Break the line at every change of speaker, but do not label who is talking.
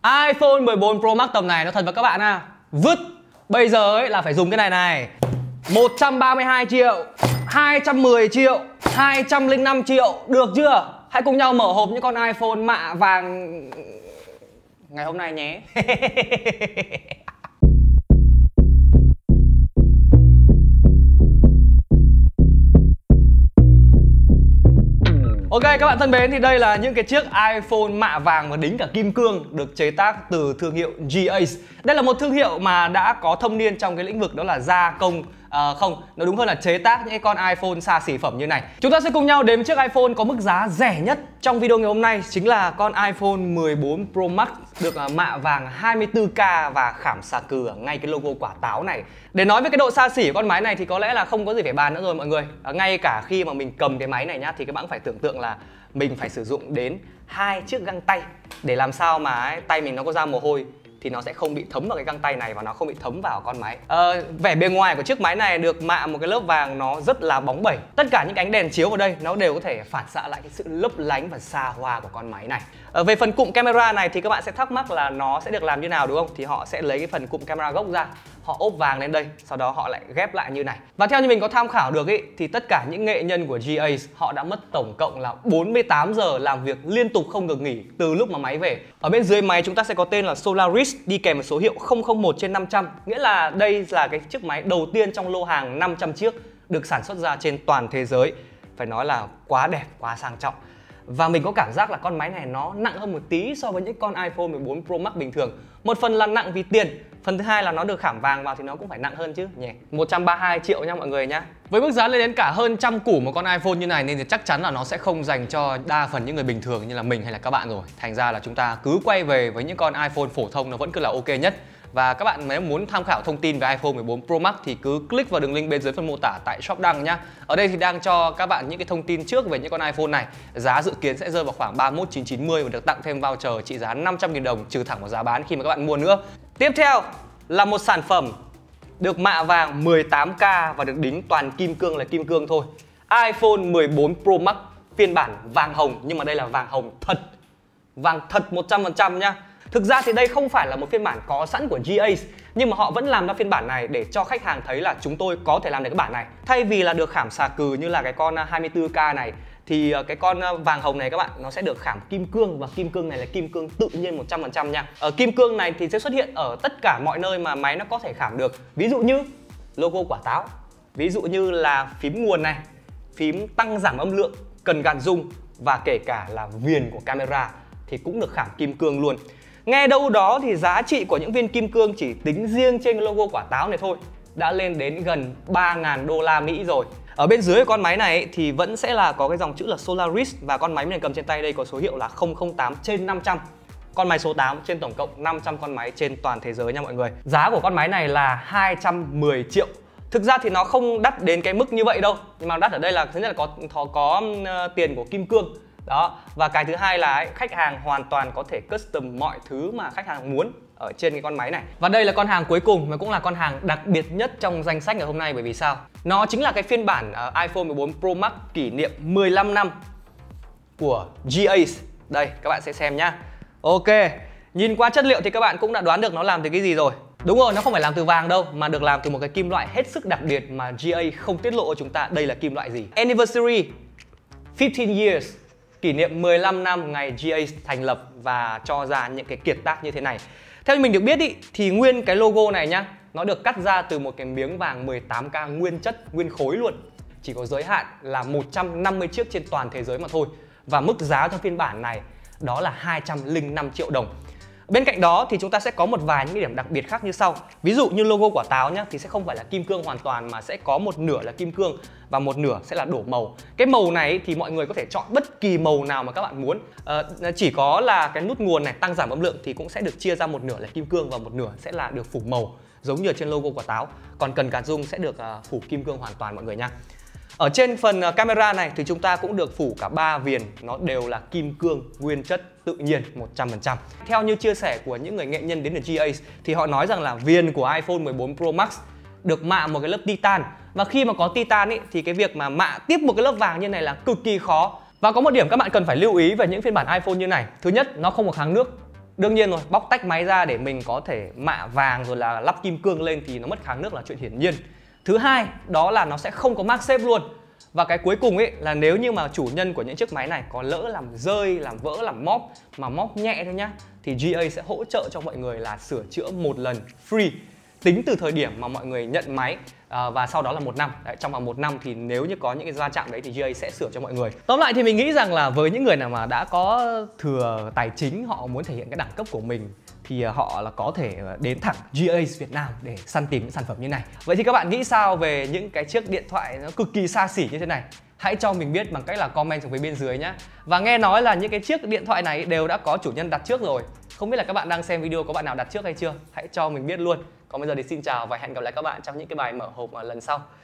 iPhone 14 Pro Max tầm này nó thật với các bạn à. Vứt. Bây giờ ấy là phải dùng cái này này. 132 triệu, 210 triệu, 205 triệu. Được chưa? Hãy cùng nhau mở hộp những con iPhone mạ vàng ngày hôm nay nhé. Ok các bạn thân mến, thì đây là những cái chiếc iPhone mạ vàng và đính cả kim cương được chế tác từ thương hiệu G-Ace. Đây là một thương hiệu mà đã có thâm niên trong cái lĩnh vực đó là gia công, không, nó đúng hơn là chế tác những cái con iPhone xa xỉ phẩm như này. Chúng ta sẽ cùng nhau đến chiếc iPhone có mức giá rẻ nhất trong video ngày hôm nay, chính là con iPhone 14 Pro Max được mạ vàng 24K và khảm xà cừ ở ngay cái logo quả táo này. Để nói về cái độ xa xỉ của con máy này thì có lẽ là không có gì phải bàn nữa rồi mọi người. Ngay cả khi mà mình cầm cái máy này nhá, thì các bạn phải tưởng tượng là mình phải sử dụng đến 2 chiếc găng tay để làm sao mà tay mình nó có ra mồ hôi thì nó sẽ không bị thấm vào cái găng tay này và nó không bị thấm vào con máy. Vẻ bề ngoài của chiếc máy này được mạ một cái lớp vàng nó rất là bóng bẩy. Tất cả những ánh đèn chiếu vào đây nó đều có thể phản xạ lại cái sự lấp lánh và xa hoa của con máy này. Về phần cụm camera này thì các bạn sẽ thắc mắc là nó sẽ được làm như nào đúng không? Thì họ sẽ lấy cái phần cụm camera gốc ra, họ ốp vàng lên đây, sau đó họ lại ghép lại như này. Và theo như mình có tham khảo được ý, thì tất cả những nghệ nhân của G-Ace họ đã mất tổng cộng là 48 giờ làm việc liên tục không được nghỉ từ lúc mà máy về. Ở bên dưới máy chúng ta sẽ có tên là Solaris đi kèm với số hiệu 001/500, nghĩa là đây là cái chiếc máy đầu tiên trong lô hàng 500 chiếc được sản xuất ra trên toàn thế giới. Phải nói là quá đẹp, quá sang trọng. Và mình có cảm giác là con máy này nó nặng hơn một tí so với những con iPhone 14 Pro Max bình thường. Một phần là nặng vì tiền, phần thứ hai là nó được khảm vàng vào thì nó cũng phải nặng hơn chứ nhỉ. 132 triệu nha mọi người nhá. Với mức giá lên đến cả hơn trăm củ một con iPhone như này nên thì chắc chắn là nó sẽ không dành cho đa phần những người bình thường như là mình hay là các bạn rồi. Thành ra là chúng ta cứ quay về với những con iPhone phổ thông nó vẫn cứ là ok nhất. Và các bạn nếu muốn tham khảo thông tin về iPhone 14 Pro Max thì cứ click vào đường link bên dưới phần mô tả tại shop đăng nhá. Ở đây thì đang cho các bạn những cái thông tin trước về những con iPhone này. Giá dự kiến sẽ rơi vào khoảng 31.990 và được tặng thêm voucher trị giá 500.000 đồng trừ thẳng vào giá bán khi mà các bạn mua nữa. Tiếp theo là một sản phẩm được mạ vàng 18K và được đính toàn kim cương là kim cương thôi. iPhone 14 Pro Max phiên bản vàng hồng, nhưng mà đây là vàng hồng thật. Vàng thật 100% nhá. Thực ra thì đây không phải là một phiên bản có sẵn của G-Ace, nhưng mà họ vẫn làm ra phiên bản này để cho khách hàng thấy là chúng tôi có thể làm được cái bản này. Thay vì là được khảm xà cừ như là cái con 24K này thì cái con vàng hồng này các bạn nó sẽ được khảm kim cương, và kim cương này là kim cương tự nhiên 100% nha. Kim cương này thì sẽ xuất hiện ở tất cả mọi nơi mà máy nó có thể khảm được. Ví dụ như logo quả táo, ví dụ như là phím nguồn này, phím tăng giảm âm lượng, cần gạt zoom và kể cả là viền của camera thì cũng được khảm kim cương luôn. Nghe đâu đó thì giá trị của những viên kim cương chỉ tính riêng trên cái logo quả táo này thôi đã lên đến gần 3.000 đô la Mỹ rồi. Ở bên dưới con máy này thì vẫn sẽ là có cái dòng chữ là Solaris, và con máy mình cầm trên tay đây có số hiệu là 008/500. Con máy số 8 trên tổng cộng 500 con máy trên toàn thế giới nha mọi người. Giá của con máy này là 210 triệu. Thực ra thì nó không đắt đến cái mức như vậy đâu, nhưng mà đắt ở đây là thứ nhất là có tiền của kim cương. Đó, và cái thứ hai là khách hàng hoàn toàn có thể custom mọi thứ mà khách hàng muốn ở trên cái con máy này. Và đây là con hàng cuối cùng và cũng là con hàng đặc biệt nhất trong danh sách ngày hôm nay, bởi vì sao? Nó chính là cái phiên bản iPhone 14 Pro Max kỷ niệm 15 năm của G-Ace. Đây, các bạn sẽ xem nhá. Ok, nhìn qua chất liệu thì các bạn cũng đã đoán được nó làm từ cái gì rồi. Đúng rồi, nó không phải làm từ vàng đâu, mà được làm từ một cái kim loại hết sức đặc biệt mà G-Ace không tiết lộ cho chúng ta đây là kim loại gì. Anniversary 15 years, kỷ niệm 15 năm ngày G-Ace thành lập và cho ra những cái kiệt tác như thế này. Theo như mình được biết ý, thì nguyên cái logo này nhá, nó được cắt ra từ một cái miếng vàng 18K nguyên chất, nguyên khối luôn. Chỉ có giới hạn là 150 chiếc trên toàn thế giới mà thôi. Và mức giá cho phiên bản này đó là 205 triệu đồng. Bên cạnh đó thì chúng ta sẽ có một vài những điểm đặc biệt khác như sau. Ví dụ như logo quả táo nhá, thì sẽ không phải là kim cương hoàn toàn mà sẽ có một nửa là kim cương và một nửa sẽ là đổ màu. Cái màu này thì mọi người có thể chọn bất kỳ màu nào mà các bạn muốn. Chỉ có là cái nút nguồn này tăng giảm âm lượng thì cũng sẽ được chia ra một nửa là kim cương và một nửa sẽ là được phủ màu giống như ở trên logo quả táo. Còn cần gạt zoom sẽ được phủ kim cương hoàn toàn mọi người nha. Ở trên phần camera này thì chúng ta cũng được phủ cả 3 viền, nó đều là kim cương nguyên chất tự nhiên 100%. Theo như chia sẻ của những người nghệ nhân đến từ G-Ace thì họ nói rằng là viền của iPhone 14 Pro Max được mạ một cái lớp titan. Và khi mà có titan ý, thì cái việc mà mạ tiếp một cái lớp vàng như này là cực kỳ khó. Và có một điểm các bạn cần phải lưu ý về những phiên bản iPhone như này. Thứ nhất, nó không có kháng nước. Đương nhiên rồi, bóc tách máy ra để mình có thể mạ vàng rồi là lắp kim cương lên thì nó mất kháng nước là chuyện hiển nhiên. Thứ hai, đó là nó sẽ không có MagSafe luôn. Và cái cuối cùng ấy là nếu như mà chủ nhân của những chiếc máy này có lỡ làm rơi, làm vỡ, làm móp mà móp nhẹ thôi nhá, thì GA sẽ hỗ trợ cho mọi người là sửa chữa một lần free, tính từ thời điểm mà mọi người nhận máy và sau đó là 1 năm. Đấy, trong vòng 1 năm thì nếu như có những cái va chạm đấy thì GA sẽ sửa cho mọi người. Tóm lại thì mình nghĩ rằng là với những người nào mà đã có thừa tài chính, họ muốn thể hiện cái đẳng cấp của mình thì họ là có thể đến thẳng GA Việt Nam để săn tìm những sản phẩm như này. Vậy thì các bạn nghĩ sao về những cái chiếc điện thoại nó cực kỳ xa xỉ như thế này? Hãy cho mình biết bằng cách là comment xuống phía bên dưới nhé. Và nghe nói là những cái chiếc điện thoại này đều đã có chủ nhân đặt trước rồi. Không biết là các bạn đang xem video có bạn nào đặt trước hay chưa? Hãy cho mình biết luôn. Còn bây giờ thì xin chào và hẹn gặp lại các bạn trong những cái bài mở hộp lần sau.